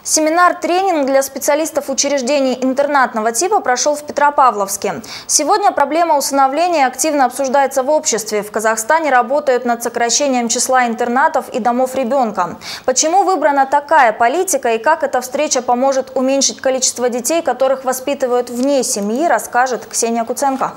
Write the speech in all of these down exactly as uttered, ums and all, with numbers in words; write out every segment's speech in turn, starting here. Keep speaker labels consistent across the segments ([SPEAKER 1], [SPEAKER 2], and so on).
[SPEAKER 1] Семинар-тренинг для специалистов учреждений интернатного типа прошел в Петропавловске. Сегодня проблема усыновления активно обсуждается в обществе. В Казахстане работают над сокращением числа интернатов и домов ребенка. Почему выбрана такая политика и как эта встреча поможет уменьшить количество детей, которых воспитывают вне семьи, расскажет Ксения Куценко.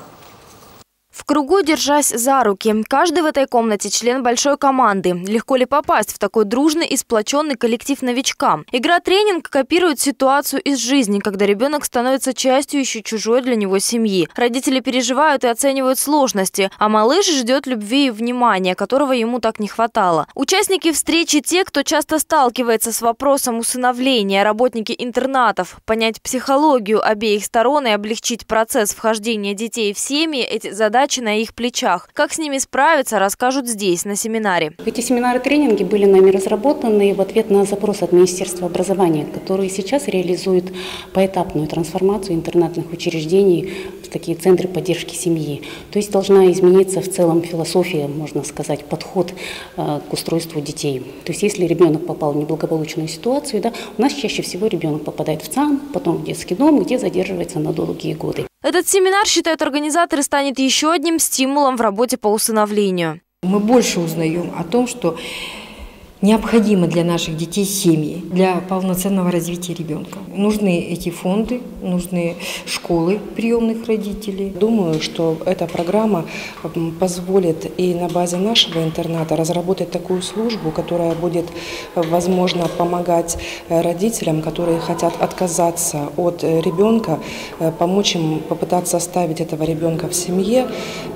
[SPEAKER 2] В кругу, держась за руки. Каждый в этой комнате член большой команды. Легко ли попасть в такой дружный и сплоченный коллектив новичкам? Игра-тренинг копирует ситуацию из жизни, когда ребенок становится частью еще чужой для него семьи. Родители переживают и оценивают сложности, а малыш ждет любви и внимания, которого ему так не хватало. Участники встречи – те, кто часто сталкивается с вопросом усыновления, работники интернатов. Понять психологию обеих сторон и облегчить процесс вхождения детей в семьи – эти задачи на их плечах. Как с ними справиться, расскажут здесь, на семинаре.
[SPEAKER 3] Эти семинары-тренинги были нами разработаны в ответ на запрос от Министерства образования, который сейчас реализует поэтапную трансформацию интернатных учреждений в такие центры поддержки семьи. То есть должна измениться в целом философия, можно сказать, подход э, к устройству детей. То есть если ребенок попал в неблагополучную ситуацию, да, у нас чаще всего ребенок попадает в ЦАМ, потом в детский дом, где задерживается на долгие годы.
[SPEAKER 2] Этот семинар, считают организаторы, станет еще одним стимулом в работе по усыновлению.
[SPEAKER 4] Мы больше узнаем о том, что необходимо для наших детей семьи, для полноценного развития ребенка. Нужны эти фонды, нужны школы приемных родителей.
[SPEAKER 5] Думаю, что эта программа позволит и на базе нашего интерната разработать такую службу, которая будет, возможно, помогать родителям, которые хотят отказаться от ребенка, помочь им попытаться оставить этого ребенка в семье,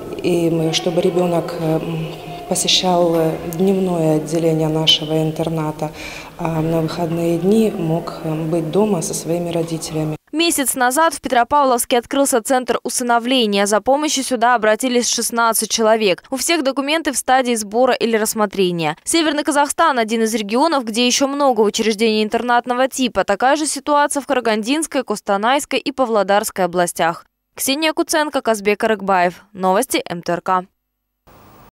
[SPEAKER 5] и чтобы ребенок посещал дневное отделение нашего интерната, а на выходные дни мог быть дома со своими родителями.
[SPEAKER 2] Месяц назад в Петропавловске открылся центр усыновления. За помощью сюда обратились шестнадцать человек. У всех документы в стадии сбора или рассмотрения. Северный Казахстан – один из регионов, где еще много учреждений интернатного типа. Такая же ситуация в Карагандинской, Костанайской и Павлодарской областях. Ксения Куценко, Казбек Арыкбаев. Новости эм тэ эр ка.